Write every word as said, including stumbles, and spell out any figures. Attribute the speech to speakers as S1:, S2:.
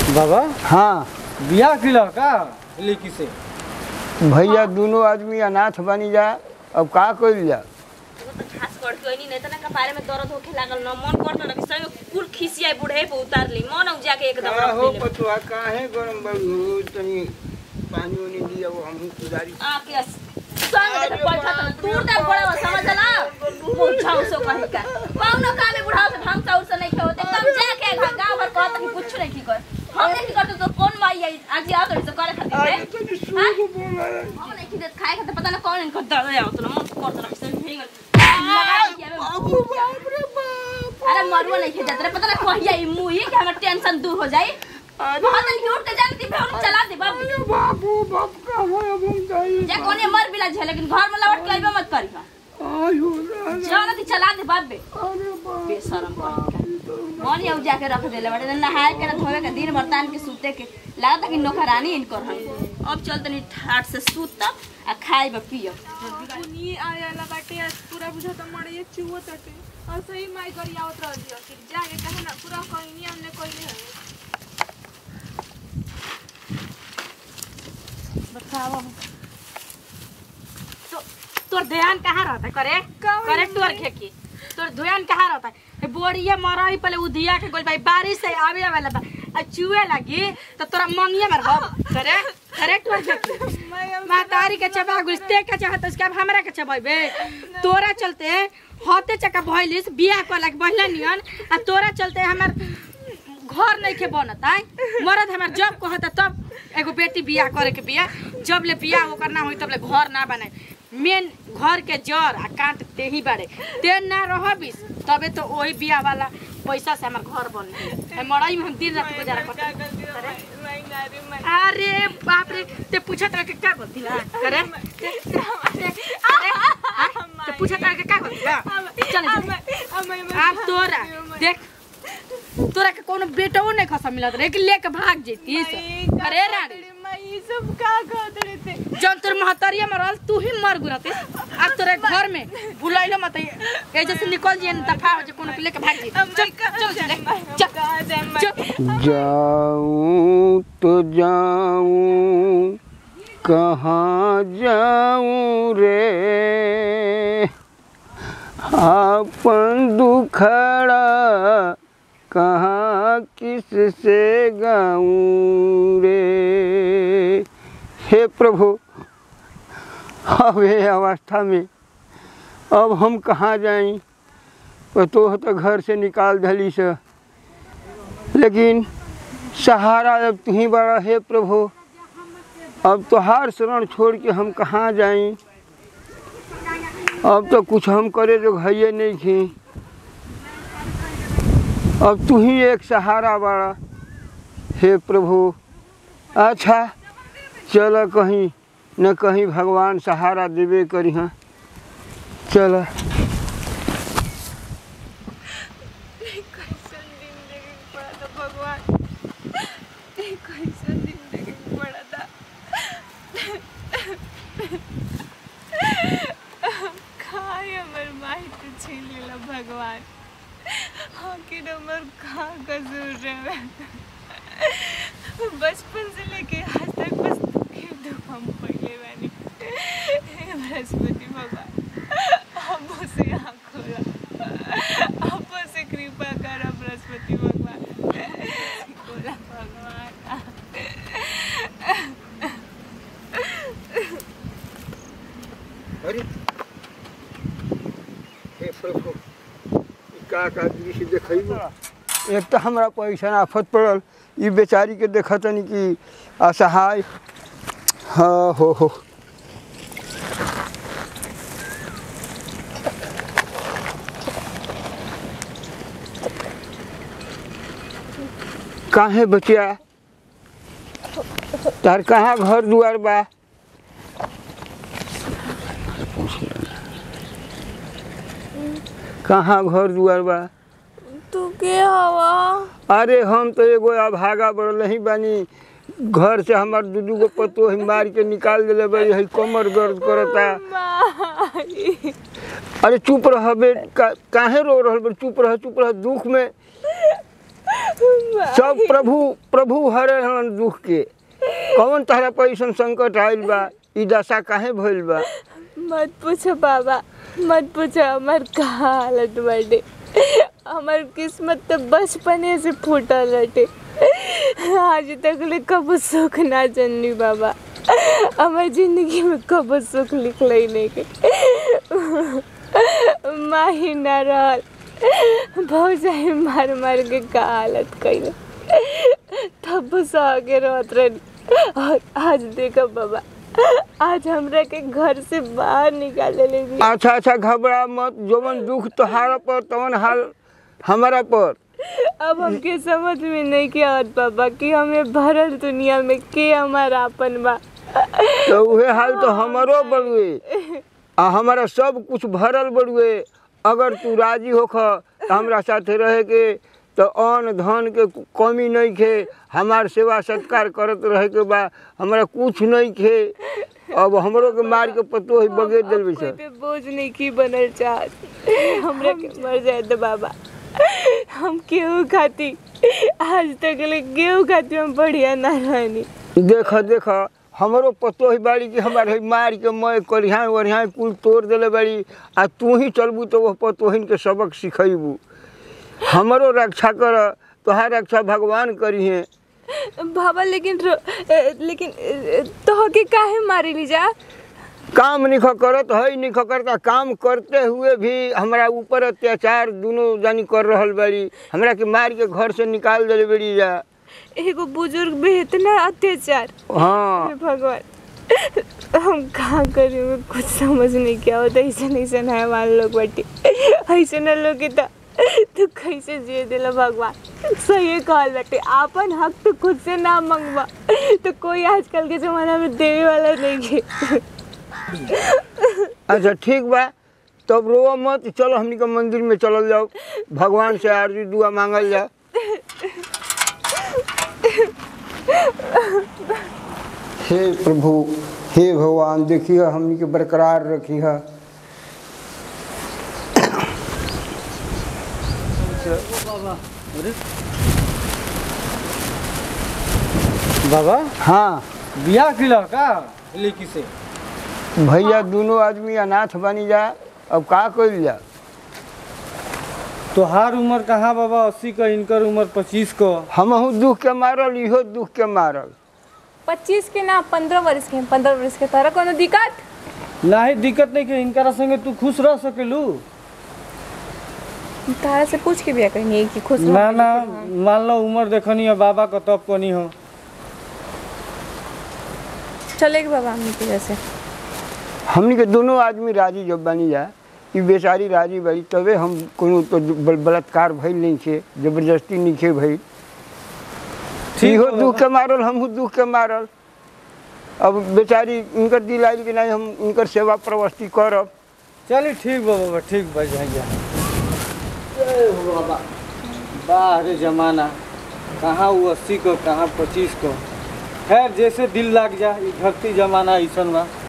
S1: बाबा
S2: हाँ
S1: बियाह किला का लेकी से
S2: भैया दोनों आदमी अनाथ बनी जा। अब का कर जा
S3: खास कर कोई नहीं त ना कपारे में दर्द होखे लागल न मन करत न सही कुल खिसिया बुढ़े पे उतार ली मन उजा के एकदम रख
S2: हो
S3: देले
S2: पतवा काहे गरम बलू तनी पानी उनी दिया वो हम गुजारी
S3: आपके संग दे पैसा त दूर तक पड़ा समझला पूछाओ सो कहि का पाउनो कामे बुढ़ा से भांग चाउर से नहीं खेओते एकदम जाके गांव भर कहत कि कुछ नहीं की कर हम नहीं करते तो कौन माई आई आज आ तो करे खातिर
S2: आज तो शुरू बोल रहा है
S3: हम नहीं की खाए खातिर पता ना कौन इनको दर्द आओ तो मन करत रख से भीग लगा दिया
S2: बाबू बाप रे बाप।
S3: अरे मरुआ नहीं खे जाते पता ना कहिया ई मुई कि हमर टेंशन दूर हो जाई बहुत दिन उठ के जानती पे उन चला दे बाबू
S2: बाबू बाप का है अब हम जाई
S3: जे कोने मर बिला झे लेकिन घर में लौट के आइबे मत करिबा
S2: आयो रा
S3: जाना दी चला दे बाबे
S2: अरे बाप
S3: बेशरम कर मन यौ जाके रख देले बड़े नहाए के धोवे के दिन बर्तन के सूते के लागत कि नौकरानी इनकर हम अब चल तनी ठाट से सूत आ खाइब पियो
S4: नी आयाला बाटे पूरा बुझा त मड़े चुओ तटे और सही माई करी आवत रह दियो कि जाके कहे ना पूरा कोई नहीं हमने कोई नहीं है
S3: बताओ तो तोर ध्यान कहाँ रहता है करे करे तोर खेती तोर ध्यान कहाँ रहता है बोरिया मरई पहले उधिया के गोल भाई बारिश से आवे वाला बा आ चुए लगी तो तोरा मंगिया मर गो करे करे तोर खेती मातारी के चबा गुस्ते के चाहत उसके अब हमरा के चबाइबे तोरा चलते होते चका भइलिस बियाह कर लग बहला नियन आ तोरा चलते हमर घर नहीं के बनत है मरद हमार जब कहता तब एगो बेटी बियाह करे के बियाह जब ले बियाह होकर ना होई तब ले घर ना बने मेन घर के जड़ आ काट ते ही बारे ते ना रहबिस तबे तो वही बियाह वाला पैसा से हमार घर बन है मड़ई में हम दिन रात गुजारा करते अरे बाप रे ते पूछत रह के का बोलती ला करे ते पूछत रह के का बोलती ला चल आप तोरा देख तोरा के कोनो बेटो नहीं खसा मिलत रे कि लेके भाग जेती अरे रानी
S4: मैं सब का कहत रहते
S3: जब तोर महतरिया मरल तू ही मर गुरते आज तोरे घर में भुलाइलो मत ए जैसे निकल जे दफा हो जे कोनो के लेके भाग जे चल चल चल
S2: जाऊं तो जाऊं कहाँ जाऊं रे अपन दुखड़ा कहाँ किस से गाऊं रे। हे प्रभु अब ये अवस्था में अब हम कहाँ जाएं तो तो घर से निकाल धली से लेकिन सहारा अब तू ही बड़ा है प्रभु। अब तो हार शरण छोड़ के हम कहाँ जाएं। अब तो कुछ हम करे जो है नहीं थी। अब तू ही एक सहारा बड़ा हे प्रभु। अच्छा चल कहीं न कहीं भगवान सहारा देवे करी। हाँ चल
S4: भगवान आखिर उम्र कहाँ कसूर है बचपन से लेके आज तक बस दुखे दुख हम पहले मैंने बृहस्पति भगवान अब से आँख खोला अब से कृपा करा बृहस्पति भगवान खोला भगवान।
S2: अरे हे प्रभु का का दृश्य देखइबो। एक तो हमरा पैसा आफत पड़ल ई बेचारी के देखतनी कि असहाय। हाँ हो हो काहे बचिया तार कहाँ घर दुआर बा। कहाँ घर दुआर बा।
S4: तू के हवा।
S2: अरे हम तो एगो अभागा बढ़ल ही बानी घर से हमार दू दू गो पतो ही मार के निकाल दिले भाई है कमर दर्द करता। अरे चुप रह बे का, काहे रो रहल बे चुप रह चुप रह दुख में सब प्रभु प्रभु हरे हन दुख के। कौन तहरा पर ऐसन संकट आइल बा, ई दशा काहे भइल बा?
S4: मत पूछो बाबा, मत पूछो हमार का हालत बाटे। हमार किस्मत तो बचपने से फूटल बाटे। आज तक ले कबो सुख ना जनली बाबा। हमार जिंदगी में कबो सुख लिखल ही नहीं के। माही ना रहल, भौजाई मार मार के का हालत कइल, तब सह रहत रही। और आज देखो बाबा, आज हमरा के घर से बाहर निकाले ले।
S2: अच्छा अच्छा घबरा मत, जोवन दुख तोहारा पर तवन हाल हमारा पर।
S4: अब हमके समझ में नहीं के आवत बाबा कि हमें भरल दुनिया में के हमारा अपन बा।
S2: तो उहे हाल तो हमारो बड़ुए, आ हमारा सब कुछ भरल बड़ुए। अगर तू राजी होख तो हमरा साथे रहे के, तो अन्न धन के कमी नहीं खे। हमार सेवा सत्कार करत रहे के बा, हमरा कुछ नहीं खे। अब हमरो के मार के पतो ही बगेर दिल
S4: कोई पे बोझ नहीं की बनल चाहत। हमरा के मर जाए तो बाबा। हम गेहूँ खाती, आज तक ले गेहूँ खाती हम बढ़िया ना रहनी।
S2: देख देख हमरो पतो ही बाड़ी कि हमारे मार के मैं करिहा वरिहा कुल तोड़ दिले बाड़ी। आ तू ही चलबू तो वह पतोहिन के सबक सिखेबू। हमरो रक्षा कर, तोहार रक्षा भगवान करी है
S4: बाबा। लेकिन लेकिन तो के काहे मारी ली जा?
S2: काम निख करत है, निख करता काम करते हुए भी हमरा ऊपर अत्याचार दोनों जानी कर रहल बाड़ी। हमरा के मार के घर से निकाल दिले बड़ी जा।
S4: एगो बुजुर्ग भी इतना अत्याचार।
S2: हाँ
S4: भगवान, हम कहाँ करी, मैं कुछ समझ नहीं क्या होता। ऐसा ऐसा है हमारे लोग बटी, ऐसा न लोग तो तू कैसे जिए दिला भगवान। सही कहल बटे, आपन हक तो खुद से ना मंगवा तो कोई आजकल के जमाना में देने वाला नहीं है।
S2: अच्छा ठीक बा, तब रो मत, चलो हमनी के मंदिर में चलल जाओ, भगवान से आरती दुआ मांगल जाओ। हे प्रभु, हे भगवान, देखिए हमनी के बरकरार रखिए।
S1: बाबा
S2: हाँ
S1: बियाह किला का लड़की से?
S2: भैया दोनों आदमी अनाथ बनी जा, अब का कइल जा?
S1: तोहार उम्र कहाँ बाबा अस्सी का, इनकर उम्र पच्चीस का।
S2: हमहू दुख के मारल, इहो दुख के मारल।
S4: पच्चीस के ना पंद्रह वर्ष के, पंद्रह वर्ष के तारा कोनो दिक्कत
S1: नहीं? दिक्कत नहीं के, इनकरा संगे तू खुश रह सकेलू।
S4: तारा से पूछ के बिया कहीं कि खुश
S1: ना ना, मान लो उम्र देखनी है बाबा का तब कोनी हो।
S4: चलेगी बाबा हमनी के जैसे।
S2: हमनी के दोनों आदमी राजी जब बनी जा, ई बेचारी राजी बड़ी, तबे हम कोनो तो बलात्कार भइल नहीं छे, जबरदस्ती नहीं छे भइल। इहो दुख के मारल, हमहू दुख के मारल। अब बेचारी इनकर दिल आइल कि नहीं, हम इनकर सेवा प्रवस्ती करब।
S1: चलिए ठीक बा बाबा, ठीक बा भैया। बाबा बाहर जमाना, कहाँ वो अस्सी को, कहाँ पच्चीस को। खैर जैसे दिल लाग जा, धरती जमाना ऐसा बा।